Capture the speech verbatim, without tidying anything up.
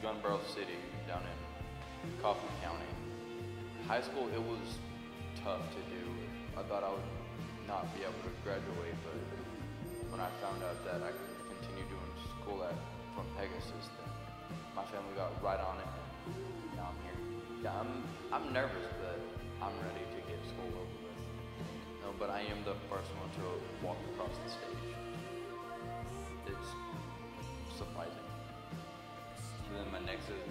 Gunbarrel City down in Coffee County. High school, it was tough to do. I thought I would not be able to graduate, but when I found out that I could continue doing school at from Pegasus, then my family got right on it, and now I'm here. Yeah, I'm I'm nervous, but I'm ready to get school over with. No, but I am the first one to walk across the stage. It's surprising. And then my next is